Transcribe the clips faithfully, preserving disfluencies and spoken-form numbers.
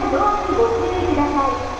のドアにご注意ください。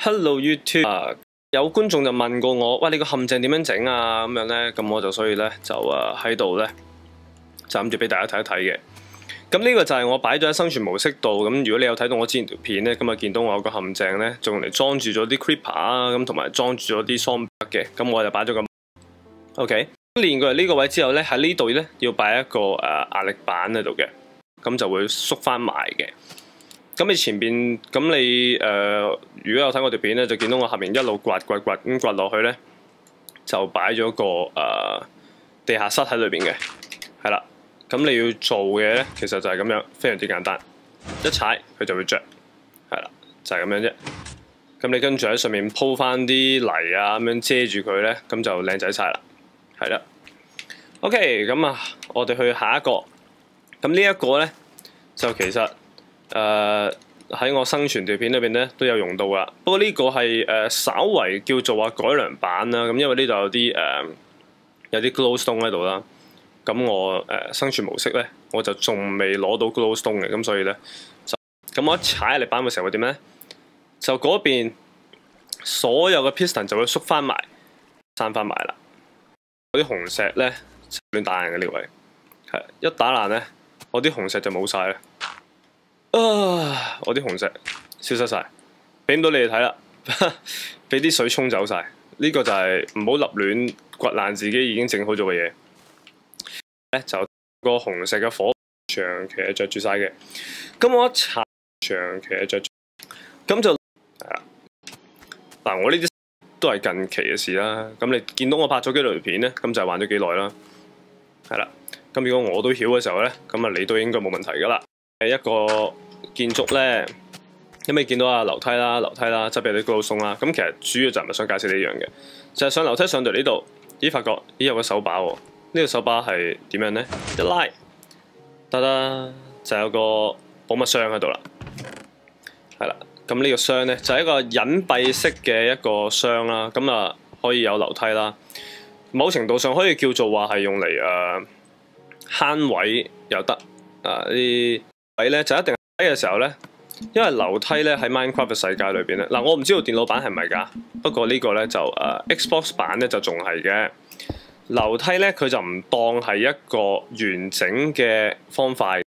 Hello YouTube，、啊、有觀眾就問過我，喂，你個陷阱點樣整啊？咁樣咧，咁我就所以咧就誒喺度咧就諗住俾大家睇一睇嘅。咁呢個就係我擺咗喺生存模式度。咁如果你有睇到我之前條片咧，咁啊見到我有個陷阱咧，仲用嚟裝住咗啲 creeper 啊，咁同埋裝住咗啲喪嘅。咁我就擺咗個 OK。練過嚟呢個位之後咧，喺呢度咧要擺一個誒、呃、壓力板喺度嘅，咁就會縮翻埋嘅。咁你前邊咁你誒、呃，如果有睇我條片咧，就見到我下面一路刮刮刮咁刮落去咧，就擺咗個誒、呃、地下室喺裏邊嘅，係啦。咁你要做嘅咧，其實就係咁樣，非常之簡單，一踩佢就會着，係啦，就係咁樣啫。咁你跟住喺上面鋪翻啲泥啊，咁樣遮住佢咧，咁就靚仔晒啦，係啦。OK，咁啊，我哋去下一個。咁呢一個咧，就其實。誒喺、uh, 我生存條片裏邊咧都有用到噶，不過呢個係誒、uh, 稍為叫做話改良版啦。咁因為呢度有啲誒、uh, 有啲 glowstone 喺度啦，咁我誒、uh, 生存模式咧我就仲未攞到 glowstone 嘅，咁所以咧就咁我一踩力板嘅時候會點咧？就嗰邊所有嘅 piston 就會縮翻埋，散翻埋啦。嗰啲紅石咧亂打爛嘅呢位，係一打爛咧，我啲紅石就冇晒啦。啊！我啲紅石消失晒，俾唔到你哋睇啦，俾啲水沖走晒。呢、這個就係唔好立亂掘爛自己已經整好咗嘅嘢。咧就個紅石嘅火長期係着住晒嘅。咁我一搽長期係着住，咁就係啦。嗱，我呢啲都係近期嘅事啦。咁你見到我拍咗幾條片咧，咁就係玩咗幾耐啦。係啦。咁如果我都曉嘅時候咧，咁啊你都應該冇問題噶啦。係一個建築咧，咁你見到啊樓梯啦、樓梯啦，側邊有啲高鬆啦。咁其實主要就唔係想解釋呢樣嘅，就係、是、上樓梯上到呢度，咦發覺咦有個手把喎。呢、這個手把係點樣咧？一拉，得啦，就有個寶物箱喺度啦。係啦，咁呢個箱咧就係、是、一個隱蔽式嘅一個箱啦。咁啊可以有樓梯啦，某程度上可以叫做話係用嚟誒慳位又得啊啲。位咧就一定喺嘅時候咧，因為樓梯咧喺 Minecraft 嘅世界裏邊咧，嗱我唔知道電腦版係咪㗎，不過呢個咧就誒、uh, Xbox 版咧就仲係嘅。樓梯咧佢就唔當係一個完整嘅方塊，